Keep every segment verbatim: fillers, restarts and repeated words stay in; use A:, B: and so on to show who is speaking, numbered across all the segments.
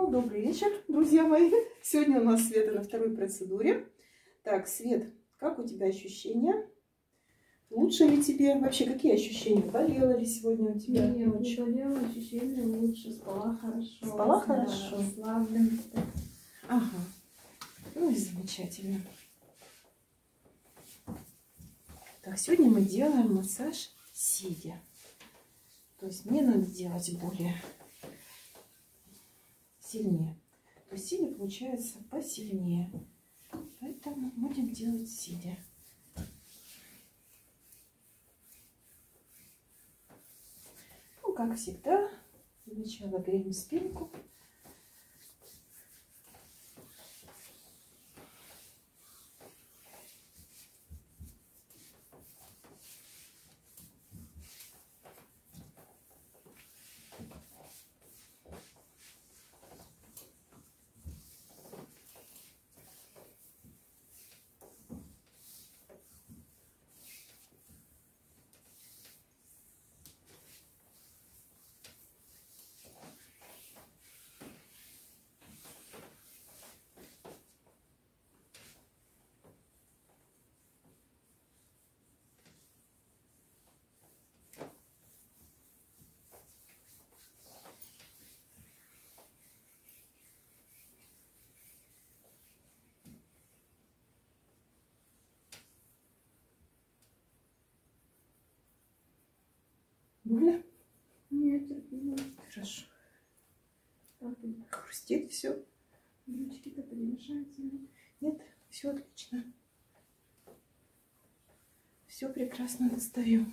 A: Ну, добрый вечер, друзья мои. Сегодня у нас Света на второй процедуре. Так, Свет, как у тебя ощущения? Лучше ли тебе? Вообще, какие ощущения? Болела ли сегодня у тебя?
B: Нет, ночью? Не болела, ощущения лучше, спала хорошо.
A: Спала хорошо?
B: Расслабленно.
A: Ага. Ну и замечательно. Так, сегодня мы делаем массаж сидя. То есть мне надо делать более сильнее. То есть сидя получается посильнее. Поэтому будем делать сидя. Ну, как всегда, сначала греем спинку. Больно?
B: Нет, терпимо.
A: Хорошо.
B: Так,
A: Хрустит все?
B: ручки-то перемешаются.
A: Нет, все отлично. Все прекрасно достаем.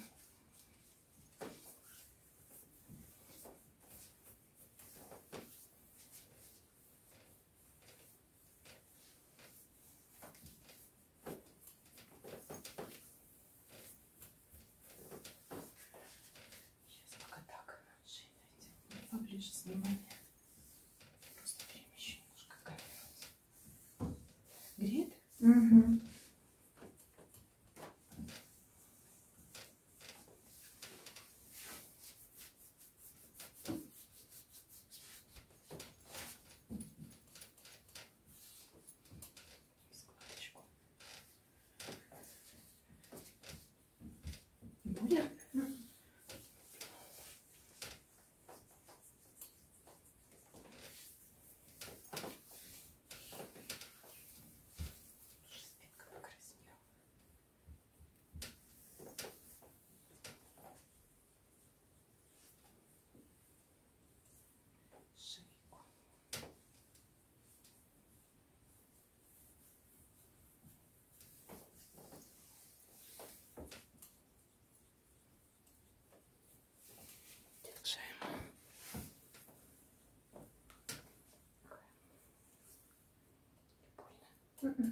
A: Сейчас пока так. Поближе снимаем. Просто перемещу немножко камеру. Греет?
B: Угу.
A: Складочку. Будет? Спинка покраснела. Шейку. Держаем. Больно?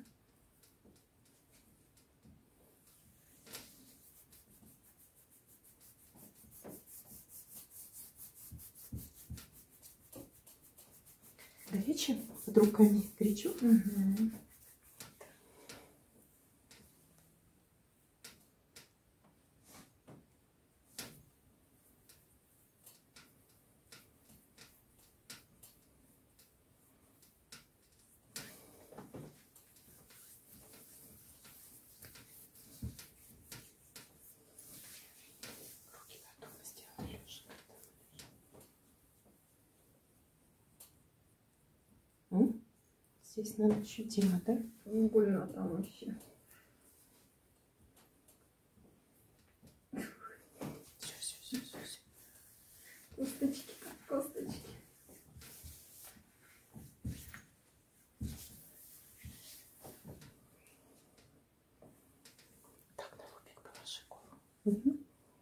A: Горячее? Под руками горячо?
B: Угу.
A: Руки готовы сделать лежа. М? Здесь надо ощутимо, да?
B: Не больно там вообще.
A: Все, все, все, все, все.
B: Косточки, косточки.
A: Так, на лобик положи голову. Угу.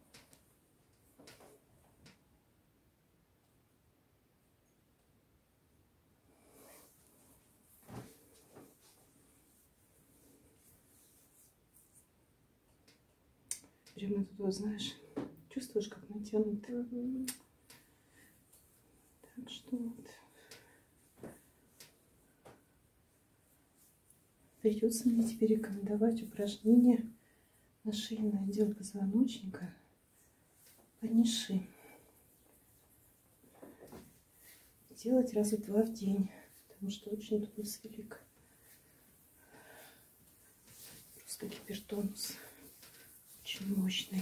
A: Прямо тут, вот, знаешь, чувствуешь, как натянуто.
B: Угу.
A: Так что вот. Придется мне теперь рекомендовать упражнения на шейный отдел позвоночника по ниши. делать раза два в день, потому что очень тонус велик. Просто гипертонус очень мощный.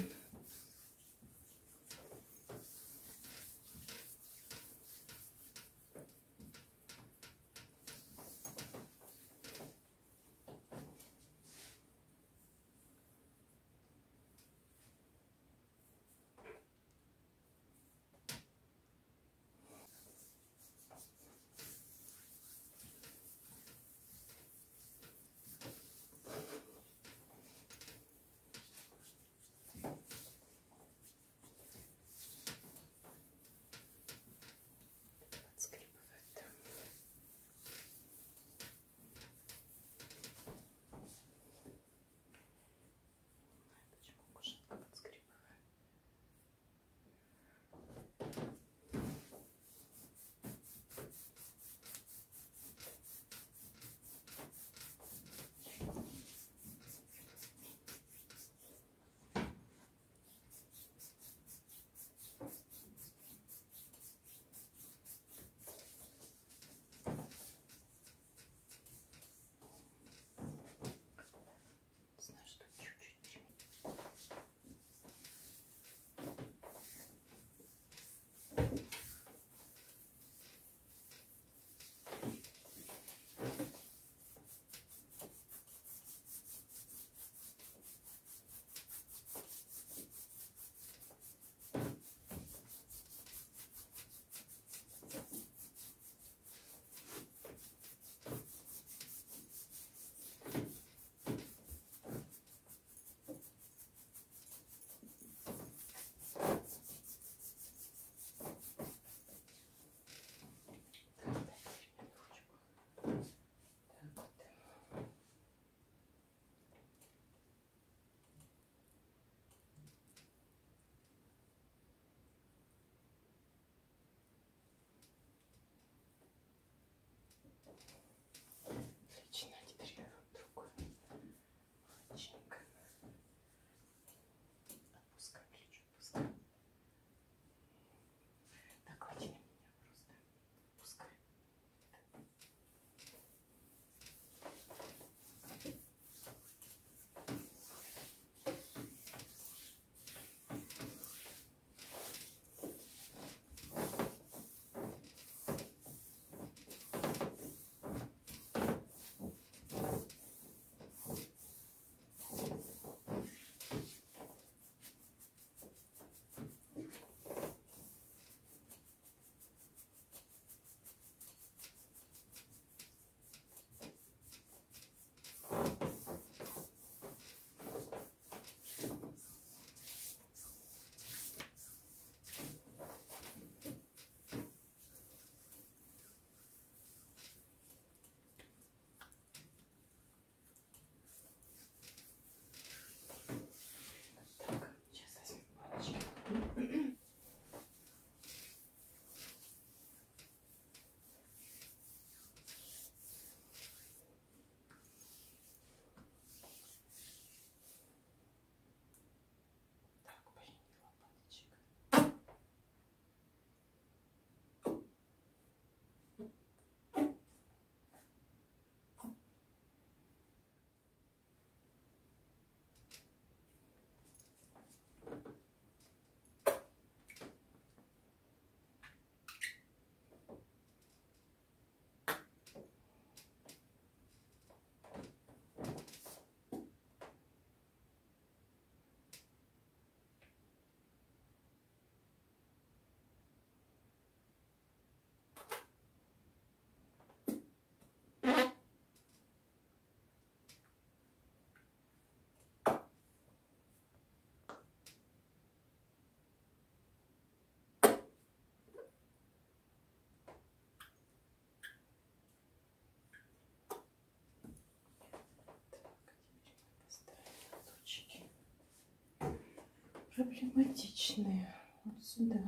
A: Проблематичные. Вот сюда.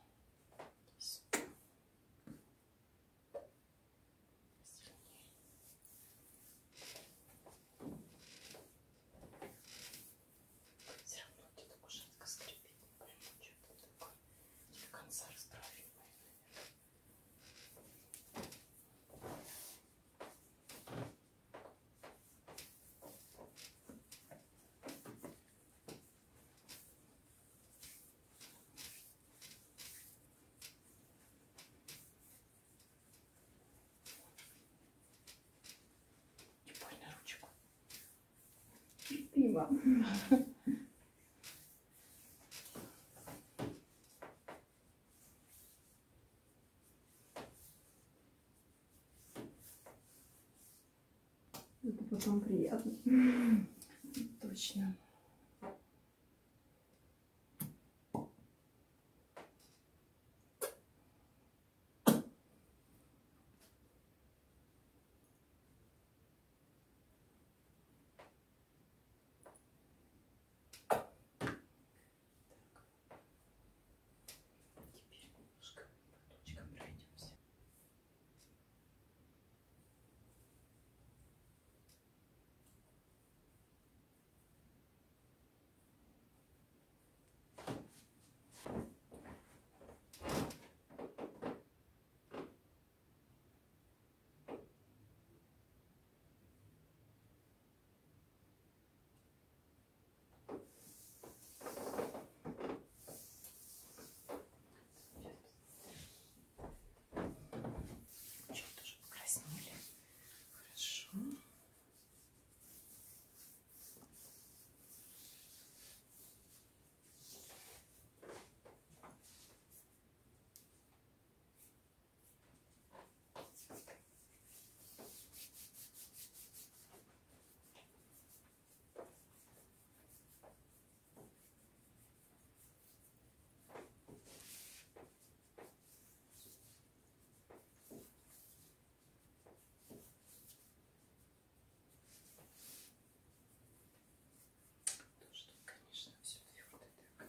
A: Все равно где-то кушетка скрипит. Не пойму, что это такое. До конца расправить, наверное.
B: Спасибо. Это потом приятно.
A: Точно. Теперь немножко платочком пройдемся. Чуть тоже покраснели. Хорошо. Тоже тут, конечно, все твердо так.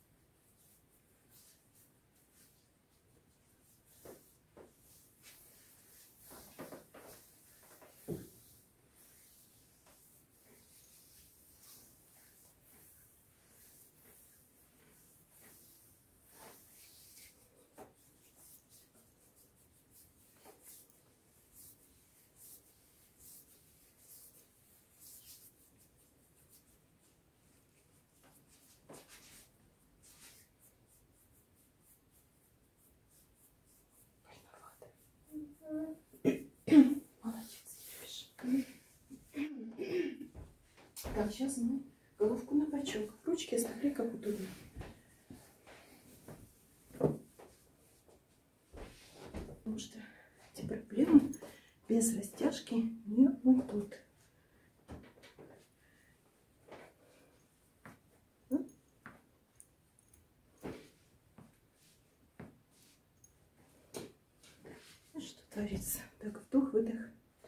A: Молодец, девишь. Так, сейчас мы головку на бочок. Ручки оставляй как удобно. Потому что эти проблемы без растяжки не уйдут. Что творится? Так, вдох, выдох.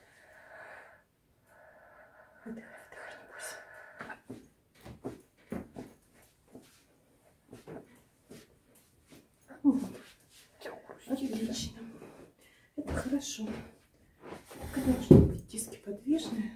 A: Выдох, выдох, не бойся. Отлично. Это хорошо. Когда должны быть диски подвижные.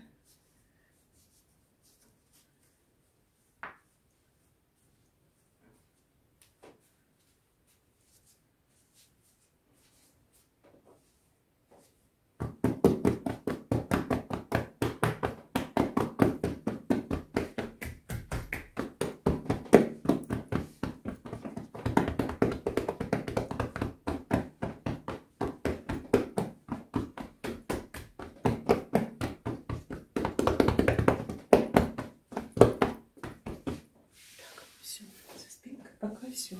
A: Все, со спинкой пока все.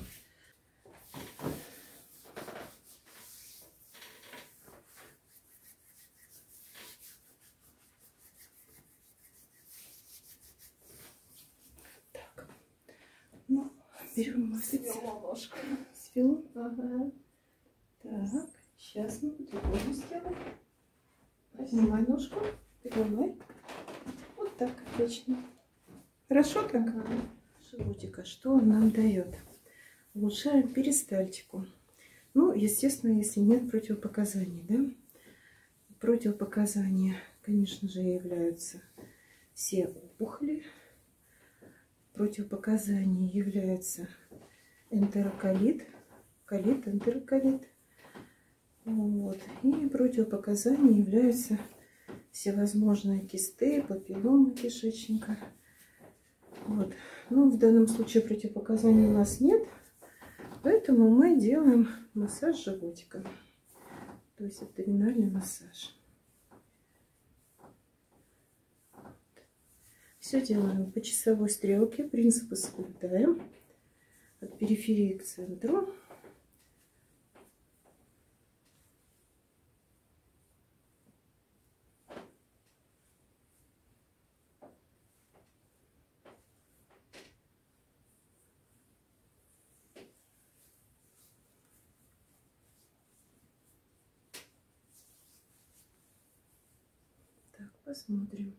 A: Так, ну, берем мы
B: Свела ложку.
A: Свела.
B: Ага.
A: Так, сейчас мы по-другому сделаем. Поднимай ножку, поднимай. Вот так, отлично. Хорошо так?
B: Ага.
A: Животика, что он нам дает? Улучшаем перистальтику. Ну, естественно, если нет противопоказаний, да? Противопоказания, конечно же, являются все опухоли. Противопоказанием является энтероколит, колит, энтероколит. Вот. И противопоказанием являются всевозможные кисты, папилломы кишечника. Вот. Ну, в данном случае противопоказаний у нас нет, поэтому мы делаем массаж животика, то есть абдоминальный массаж. Все делаем по часовой стрелке. Принципы соблюдаем. От периферии к центру. Так, посмотрим.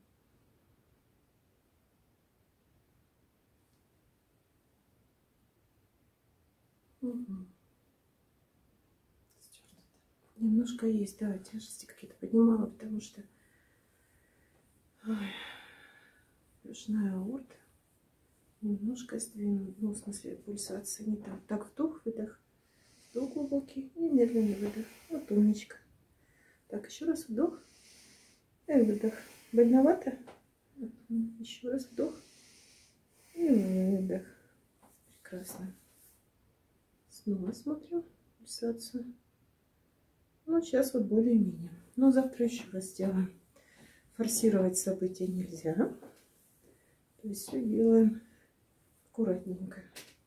A: Угу. Немножко есть, да, тяжести какие-то поднимала, потому что ой, брюшная аорта немножко сдвинут, ну, в смысле пульсация не так. Так, вдох, выдох, вдох глубокий и медленный выдох. Вот умничка. Так, еще раз вдох и выдох. Больновато? Еще раз вдох и выдох. Прекрасно. Снова смотрю пульсацию. Ну, сейчас вот более-менее. Но завтра еще раз сделаем. Форсировать события нельзя. То есть все делаем аккуратненько.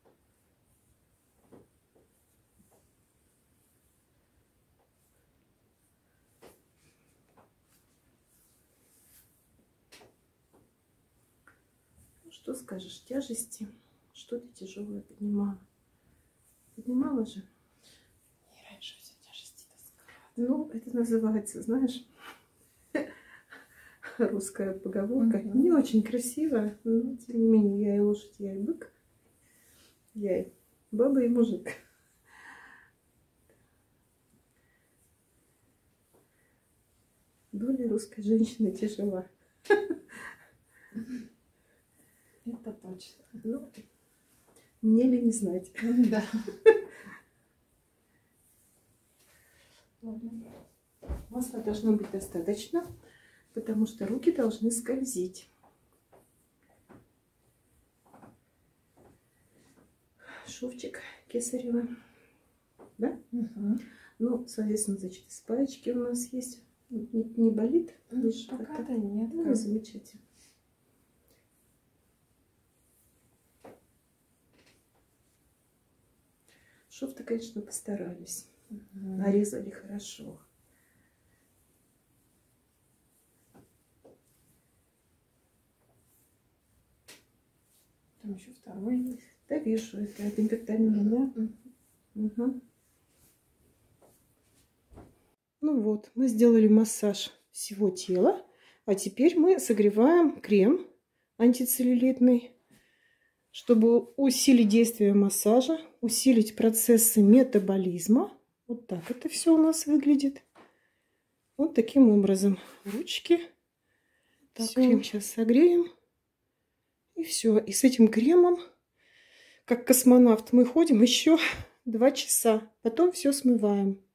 A: Ну, что скажешь? Тяжести? Что ты тяжелое поднимала? Поднимала же?
B: Не раньше все тяжести таскала.
A: Ну, это называется, знаешь, русская поговорка.
B: Mm-hmm.
A: Не очень красивая, но тем не менее, я и лошадь, я и бык, я и баба, и мужик. Доля русской женщины тяжела.
B: Это точно.
A: Ну, мне ли не знать.
B: Да.
A: Масла должно быть достаточно, потому что руки должны скользить. Шовчик кесарево. Да?
B: Угу.
A: Ну, соответственно, значит, из паечки у нас есть. Не, не болит?
B: Ну, пока-то нет.
A: Ну, замечательно. Шов-то, конечно, постарались.
B: Угу.
A: Нарезали хорошо.
B: Там еще второй.
A: Да, вижу, это аппендэктомия, да? Угу. Ну вот, мы сделали массаж всего тела. А теперь мы согреваем крем антицеллюлитный, чтобы усилить действие массажа, усилить процессы метаболизма. Вот так это все у нас выглядит. Вот таким образом. Ручки. Так, крем сейчас согреем. И все. И с этим кремом, как космонавт, мы ходим еще два часа. Потом все смываем.